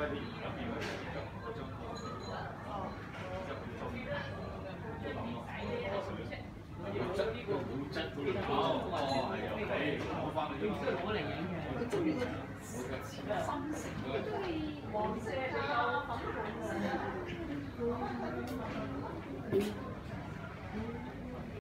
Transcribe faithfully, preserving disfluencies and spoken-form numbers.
佢中意個心誠，都係黃色啊！